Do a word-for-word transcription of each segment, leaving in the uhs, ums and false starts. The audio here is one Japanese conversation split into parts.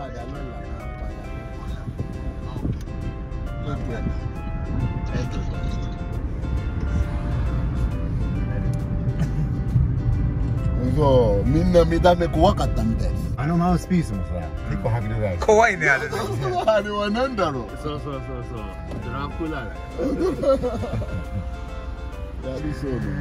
jangan lah, apa jangan.そう、みんな見た目怖かったみたいです。 あのマウスピースもさ、結構迫力ある。 怖いねあれ。 あれはなんだろう。 そうそうそうそう。ドラクラだよ。 やりそうで。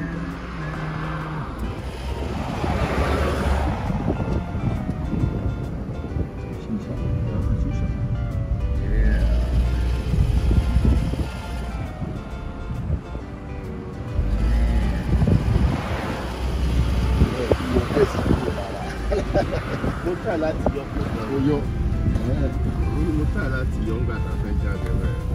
Mutar lahat yung Uyo. Mutar lahat yung gata kay Jagger.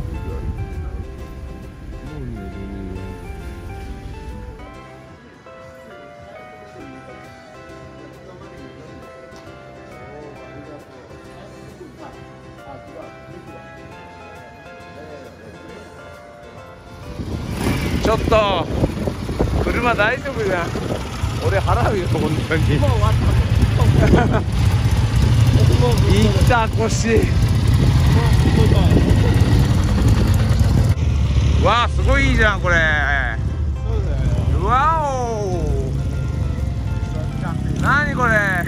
ちょっと車大丈夫じゃん。俺払うよ本当に。もう終わった。いった腰。わあすごいいいじゃんこれ。わお。なにこれ。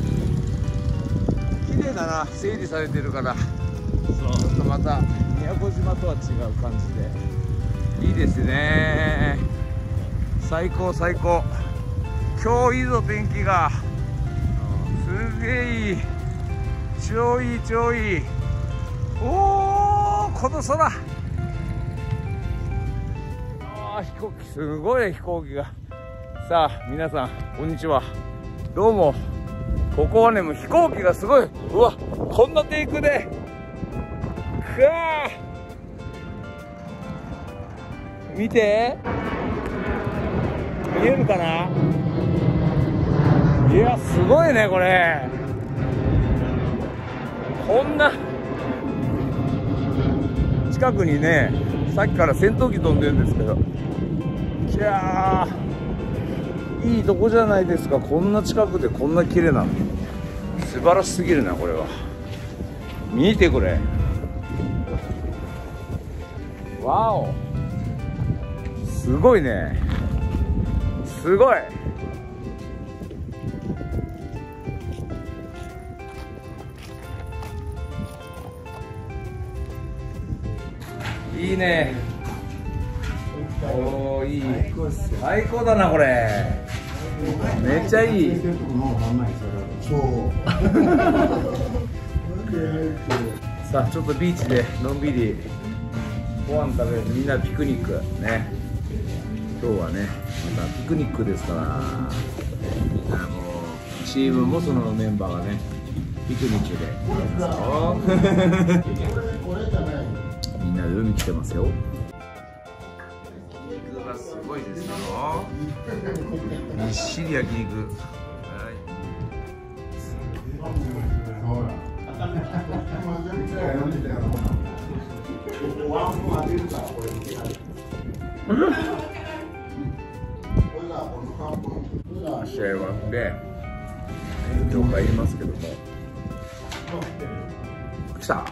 綺麗だな、整理されてるから。ちょっとまた宮古島とは違う感じでいいですね。最高最高。今日いいぞ天気が。すげえいい。超いい超いい。おおこの空。ああ飛行機すごいね飛行機が。さあ皆さんこんにちは。どうも。ここはねもう飛行機がすごい。うわこんなテイクで。くわー見て見えるかな。いやすごいねこれ。こんな近くにねさっきから戦闘機飛んでるんですけど、いやーいいとこじゃないですか。こんな近くでこんな綺麗なの素晴らしすぎるなこれは。見てこれ。わおすごいねすごい。いいね。おおいい。最高だなこれ。めっちゃいい。 そうさあちょっとビーチでのんびりご飯食べる。みんなピクニックね。今日はねまたピクニックですから、あのチームもそのメンバーがねピクニックでみんなで海来てますよ。焼肉がすごいですよ。ぎっしり焼肉。はい。試合はで了解言いますけども。来た。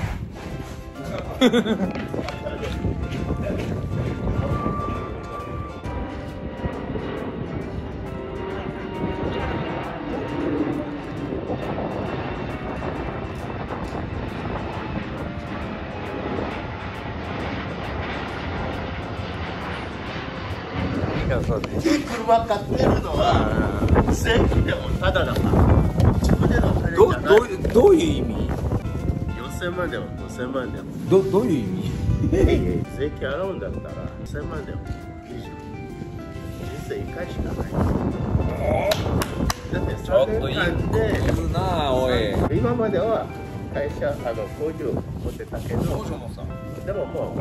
車買ってるのは税金でもただだから。自分での金じゃない。 どどどういう意味？ よんせんまんでもごせんまんでも。 どどういう意味？ 税金払うんだったらせんまんでもいいじゃん。人生いっかいしかない。だってさんねんかんで言うなおい。 今までは会社あの工場持ってたけど、でももう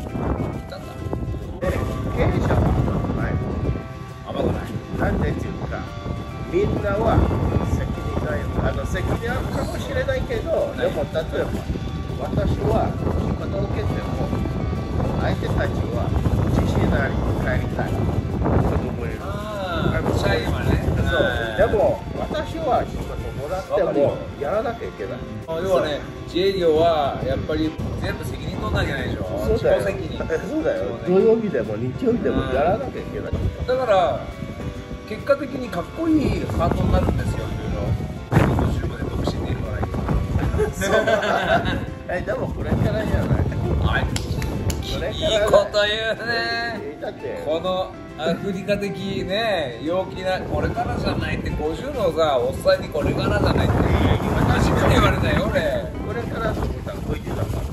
で経営者は甘くない。なんでっていうか、みんなは責任がある。あの責任あるかもしれないけど、でも例えば私は仕事を受けても相手たちは自信あり帰りたい。子供いる。 ああ、社員はね。 でも私は仕事もらってもやらなきゃいけない。 要はね、自営業はやっぱり全部責任取んなきゃいけないでしょ。 そうだよ。 自己責任。 そうだよ。土曜日でも日曜日でもやらなきゃいけない。 だから結果的にかっこいいハートになるんですよ。途中まで独身でいるからいい。 そう。え、でもこれからじゃない。 はい。いいこと言うね。 だってこのアフリカ的ね、陽気なこれからじゃないってごじゅうのさおっさんにこれからじゃないって初めて言われたよ俺。 これからと思ったらごじゅうだから。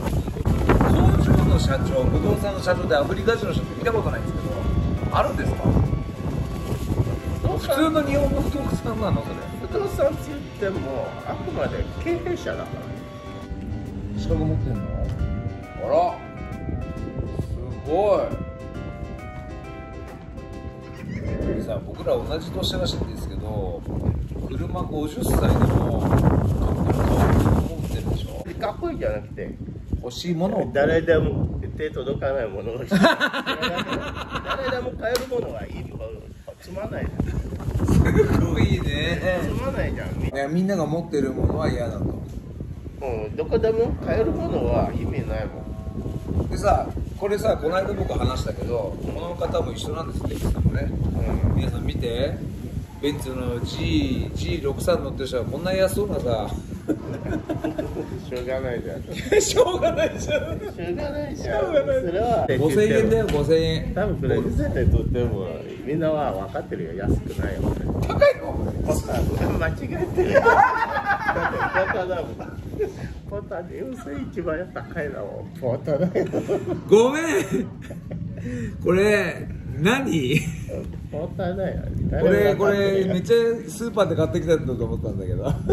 工場の社長、不動産の社長でアフリカ人の人って見たことないんですけど、あるんですか？普通の日本の不動産なのそれ？ 不動産って言ってもあくまで経営者だから資格持ってんの？あらすごい。さあ僕ら同じ年らしいんですけど、車ごじゅっさいでもかっこいい顔持ってるでしょ。 かっこいいじゃなくて欲しいものを誰でも手届かないものを誰でも買えるものはいい。つまんないじゃん。 すごいね。 つまんないじゃん。 いやみんなが持ってるものは嫌だと。 うん、どこでも買えるものは意味ないもん。 でさ、これさ、この間僕話したけど、この方も一緒なんですって、さんもね。うん、皆さん見て、ベンツの ジー、ジーろくじゅうさん 乗ってる人はこんな安そうなさ。 しょうがないじゃん。 しょうがないじゃん。 しょうがないじゃん。それはごせんえんだよ、ごせんえん。 多分プレゼントにとってもみんなは分かってるよ。安くないよ。 高いの？ 間違えてる。だってポタだもん。ポタで要するに一番高いのポタだよ。 ごめん。これ何？ ポタだよ。 これこれめっちゃスーパーで買ってきたんだと思ったんだけど。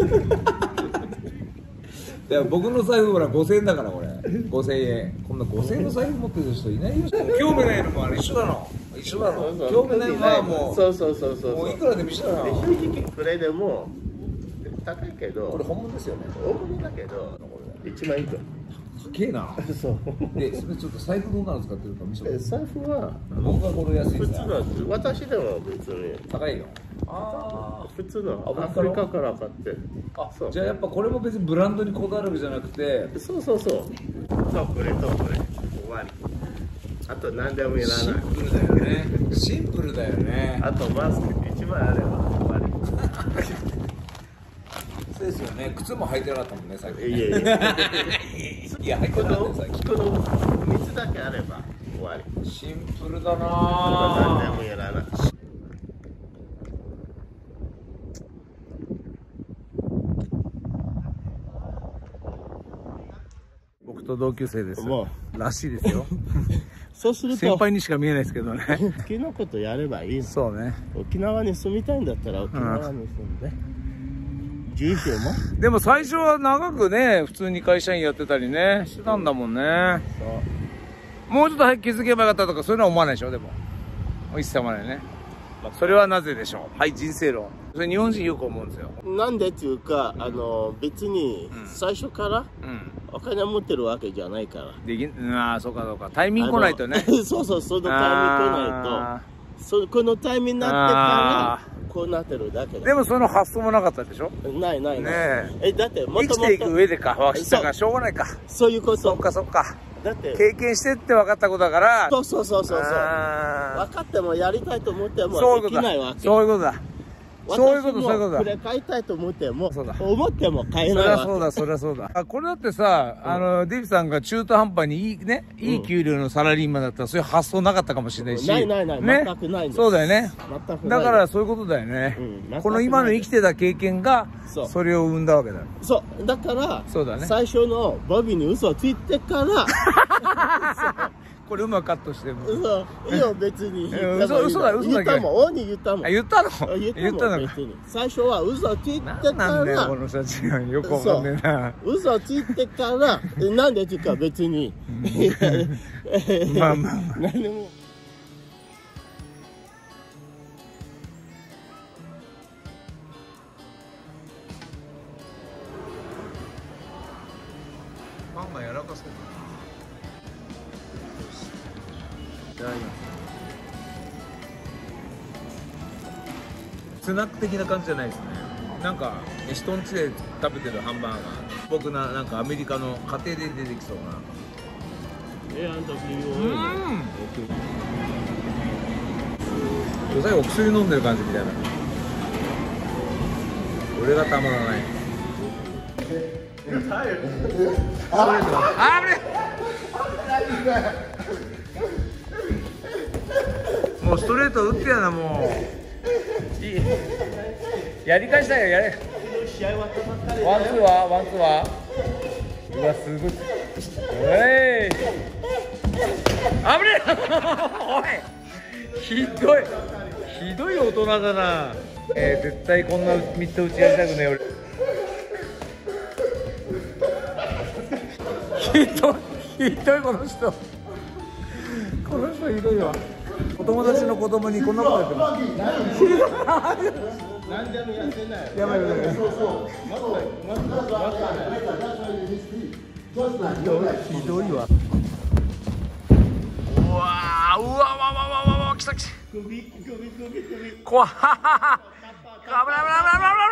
いや僕の財布ほらごせんえんだからこれごせんえん。こんなごせんえんの財布持ってる人いないよ。興味ないのもあれ一緒だの。一緒だの。興味ないのはもうそうそうそうそう。 もういくらでも一緒だの。 正直これでも高いけど。 これ本物ですよね。 本物だけど一万いくら。 高えな。 そう。 でそれちょっと財布どんなの使ってるか見せて。 財布は僕はこれ安い普さ。 通の私でも別に高いよ。ああ。 普通のアフリカから買って。 あ、じゃあやっぱこれも別にブランドにこだわるわけじゃなくて。 そうそうそう。そうこれとこれ終わり。あと何でもいらない。 シンプルだよね。シンプルだよね。 あとマスク一枚あれば終わり。 そうですよね。靴も履いてなかったもんね、最近。 いやいや。 いや、履いてなかったよ、最近。 この水だけあれば終わり。 シンプルだなぁ。何でもやらない。 僕と同級生です。 もうらしいですよ。 そうすると先輩にしか見えないですけどね。 好きなことやればいい。 そうね。 沖縄に住みたいんだったら沖縄に住んで。人生も。 でも最初は長くね、普通に会社員やってたりね、してたんだもんね。 そう。 もうちょっと早く気づけばよかったとかそういうのは思わないでしょ、でも。一切思わないね。それはなぜでしょう。はい、人生論。それ日本人よく思うんですよ。 なんでっていうか、あの別に最初からお金持ってるわけじゃないから。 できん、ああ、そうかそうか。タイミング来ないとね。 そうそう、そのタイミング来ないと。そこのタイミングになってからこうなってるだけだ。 でもその発想もなかったでしょ。 ないないない。 ねえ、だっても生きていく上でか、分かったからしょうがないか。 そういうこと。 そっかそっか。 だって経験してって分かったことだから。 そうそうそうそうそう。分かってもやりたいと思ってもできないわけ。 そういうことだ。そういうことそういうことだ。 これ買いたいと思っても思っても買えないわけ。 そりゃそうだそりゃそうだ。あ、これだってさ、あのデイビさんが中途半端にいいね、いい給料のサラリーマンだったらそういう発想なかったかもしれないし。 ないないない、全くないんです。 そうだよね。 全くない。 だからそういうことだよね。この今の生きてた経験がそれを生んだわけだよ。 そう。だからそうだね。 最初のボビーに嘘をついてから。 これうまくカットしても。 嘘、いいよ別に。 嘘、嘘だ、嘘だけ。 言ったもん、王に言ったもん。 あ、言ったの？ 言ったの。最初は嘘ついてから。 なんだよ、この人たちがよくわかんねえな。 嘘ついてから、なんでっていうか別に。 まあまあ。 何でも。 パンが柔らかそうだな。 スナック的な感じじゃないですね。なんか人ん家で食べてるハンバーガー、僕ななんかアメリカの家庭で出てきそうな。うん、最後薬飲んでる感じみたいな。俺がたまらない。あれもうストレート打ってやな、もういいやり返したよ、やれ。ワンツーはワンツーはうわ、すごい。おいあぶねえおい、ひどいひどい大人だな。えー、絶対こんなミット打ちやりたくねえ俺。ひどいひどいこの人、この人ひどいわ。お友達の子供にこんなことやってます。 何でもやってない。 やばいやばいやばい。ひどいわ。うわー、うわわわわわわ、来た来た。怖っ。危ない危ない危ない危ない。